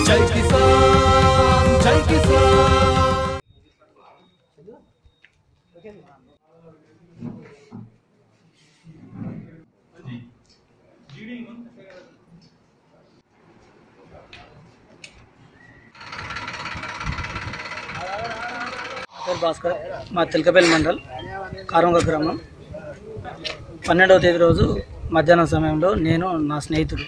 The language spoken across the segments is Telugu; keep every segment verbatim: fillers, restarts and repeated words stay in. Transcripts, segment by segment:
జై కిసాన్ జై కిసాన్ భాస్కర్ మా తిలకపల్లి మండల్ కారంగ గ్రామం పన్నెండవ తేదీ రోజు మధ్యాహ్నం సమయంలో నేను నా స్నేహితుడు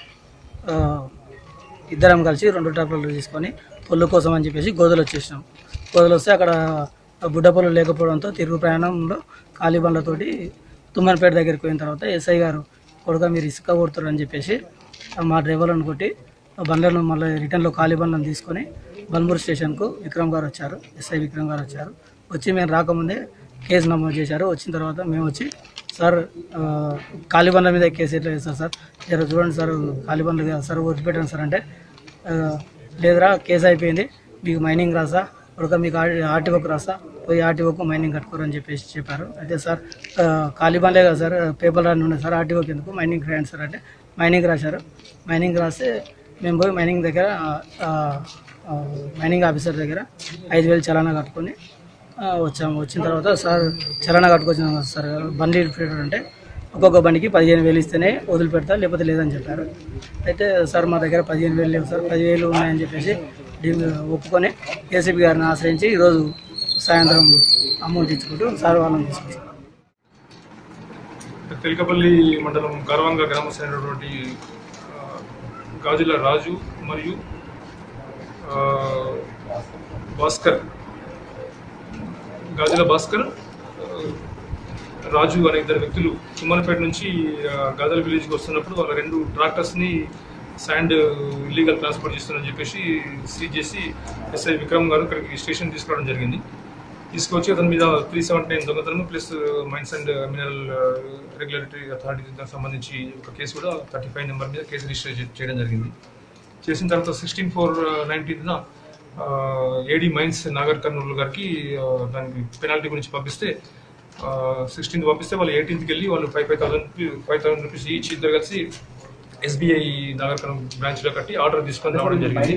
ఇద్దరం కలిసి రెండు ట్రాక్టర్లు తీసుకొని పొల్లు కోసం అని చెప్పేసి గోదలు వచ్చేసినాం. గోదలు వస్తే అక్కడ బుడ్డ పొల్లు లేకపోవడంతో తిరుగు ప్రయాణంలో ఖాళీ బండ్లతోటి తుమ్మనపేట దగ్గరికి పోయిన తర్వాత ఎస్ఐ గారు కొడుక మీరు ఇసుక కొడుతారు అని చెప్పేసి మా డ్రైవర్లను కొట్టి బండ్లను మళ్ళీ రిటర్న్లో ఖాళీ బండ్లను తీసుకొని బల్మూరు స్టేషన్కు విక్రమ్ గారు వచ్చారు. ఎస్ఐ విక్రమ్ గారు వచ్చారు. వచ్చి మేము రాకముందే కేసు నమోదు చేశారు. వచ్చిన తర్వాత మేము వచ్చి సార్ ఖాళీ బండ్ల మీద కేసు ఎట్లా చేస్తారు సార్, జర చూడండి సార్ ఖాళీ బండ్లు కదా సార్ వదిలిపెట్టండి సార్ అంటే లేదురా కేసు అయిపోయింది, మీకు మైనింగ్ రాసా ఒక మీకు ఆర్టీఓకి రాసా పోయి ఆర్టీఓకు మైనింగ్ కట్టుకోరని చెప్పేసి చెప్పారు. అయితే సార్ ఖాళీ బండ్లే కదా సార్ పేపర్ రాని ఉన్నాయి సార్ ఆర్టీఓకి ఎందుకు మైనింగ్ రాయండి సార్ అంటే మైనింగ్ రాశారు. మైనింగ్ రాస్తే మేము పోయి మైనింగ్ దగ్గర మైనింగ్ ఆఫీసర్ దగ్గర ఐదు వేలు చలానా కట్టుకొని వచ్చాము. వచ్చిన తర్వాత సార్ చలానా కట్టుకొచ్చిన సార్ బండి పెట్టారు అంటే ఒక్కొక్క బండికి పదిహేను వేలు ఇస్తేనే వదిలిపెడతా లేకపోతే లేదని చెప్పారు. అయితే సార్ మా దగ్గర పదిహేను వేలు లేవు సార్ పదివేలు ఉన్నాయని చెప్పేసి ఒప్పుకొని ఏసీపీ గారిని ఆశ్రయించి ఈరోజు సాయంత్రం అమౌంట్ ఇచ్చుకుంటూ సార్ వాళ్ళని తీసుకొచ్చారు. తిలకపల్లి మండలం కారవంగ గ్రామమైనటువంటి గాజుల రాజు మరియు భాస్కర్ గాజుల భాస్కర్ రాజు అనే ఇద్దరు వ్యక్తులు తుమ్మనపేట నుంచి గాజల విలేజ్కి వస్తున్నప్పుడు వాళ్ళ రెండు ట్రాక్టర్స్ని శాండ్ ఇల్లీగల్ ట్రాన్స్పోర్ట్ చేస్తున్నారని చెప్పేసి సీజ్ చేసి ఎస్ఐ విక్రమ్ గారు ఇక్కడికి స్టేషన్ తీసుకురావడం జరిగింది. తీసుకొచ్చి అతని మీద త్రీ సెవెంటీ నైన్ దొంగతనం plus mines and mineral regulatory authority దానికి సంబంధించి ఒక కేసు కూడా థర్టీ ఫైవ్ నెంబర్ మీద కేసు రిజిస్టర్ చేయడం జరిగింది. చేసిన తర్వాత సిక్స్టీన్ ఫోర్ నైన్టీన్త్న ఏడీ మైన్స్ నాగర్ కర్నూలు గారికి దానికి పెనాల్టీ గురించి పంపిస్తే సిక్స్టీన్త్ పంపిస్తే వాళ్ళు ఎయిటీన్త్కి వెళ్ళి వాళ్ళు five five thousand five thousand rupees each ఇద్దరు కలిసి ఎస్బీఐ నాగర్ కర్నూలు బ్రాంచ్లో కట్టి ఆర్డర్ తీసుకొని రావడం జరిగింది.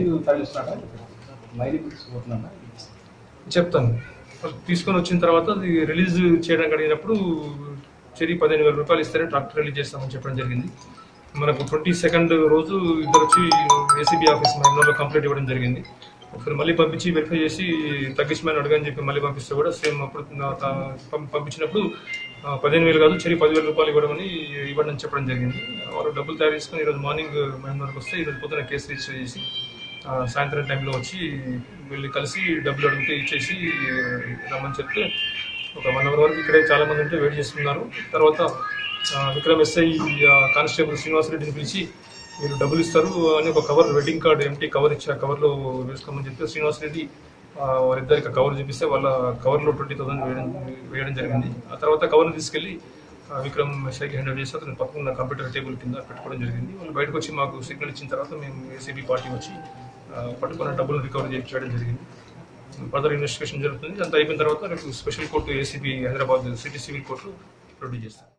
చెప్తాను. తీసుకొని వచ్చిన తర్వాత అది రిలీజ్ చేయడానికి అడిగినప్పుడు చెరి పదిహేను వేల రూపాయలు ఇస్తేనే ట్రాక్టర్ రిలీజ్ చేస్తామని చెప్పడం జరిగింది. మనకు ట్వంటీ సెకండ్ రోజు ఇద్దరు వచ్చి ఏసీబీ ఆఫీస్ మహిళలో కంప్లైంట్ ఇవ్వడం జరిగింది. ఒకసారి మళ్ళీ పంపించి వెరిఫై చేసి తగ్గించమని అడగని చెప్పి మళ్ళీ పంపిస్తే కూడా సేమ్ అప్పుడు పంపించినప్పుడు పదిహేను వేలు కాదు చెరి పదివేల రూపాయలు ఇవ్వడమని ఇవ్వడం చెప్పడం జరిగింది. వాళ్ళు డబ్బులు తయారు చేసుకుని ఈరోజు మార్నింగ్ మహిళలకు వస్తే ఈరోజు పొద్దున కేసు రిజిస్టర్ చేసి సాయంత్రం టైంలో వచ్చి వీళ్ళు కలిసి డబ్బులు అడిగితే ఇచ్చేసి రమ్మని చెప్తే ఒక వన్ అవర్ వరకు ఇక్కడే చాలామంది ఉంటే వెయిట్ చేస్తున్నారు. తర్వాత విక్రమ్ ఎస్ఐ కానిస్టేబుల్ శ్రీనివాసరెడ్డిని పిలిచి మీరు డబ్బులు ఇస్తారు అని ఒక cover wedding card empty cover ఇచ్చి ఆ కవర్లో వేసుకోమని చెప్తే శ్రీనివాసరెడ్డి వారిద్దరికి కవర్ చూపిస్తే వాళ్ళ కవర్లో ట్వంటీ థౌసండ్ వేయడం వేయడం జరిగింది. ఆ తర్వాత కవర్ని తీసుకెళ్ళి విక్రమ్ ఎస్ఐకి హ్యాండ్ ఓవర్ చేసి అతను పక్కన కంప్యూటర్ టేబుల్ కింద పెట్టుకోవడం జరిగింది. వాళ్ళు బయటకు వచ్చి మాకు సిగ్నల్ ఇచ్చిన తర్వాత మేము ఏసీబీ పార్టీ వచ్చి పట్టుకున్న డబ్బులు రికవర్ చేయడం జరిగింది. ఫర్దర్ ఇన్వెస్టిగేషన్ జరుగుతుంది. అంతా అయిపోయిన తర్వాత రేపు special court ACB Hyderabad city civil court produce చేస్తారు.